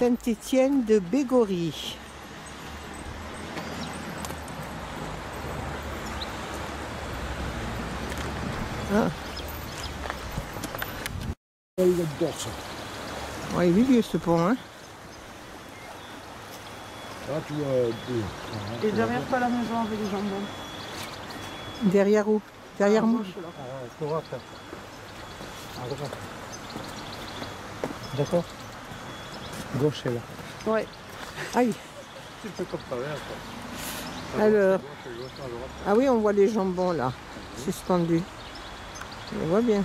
Saint-Étienne de Bégory. Ah. Il adore ça. Ouais, il est vieux ce pont, hein. Là, tu vois, Et derrière pas la maison avec les jambons. Derrière où? Derrière moi? D'accord. Gauche est là. Ouais. Aïe. Tu peux comme ça, là. Alors. Ah oui, on voit les jambons là, suspendus. On voit bien.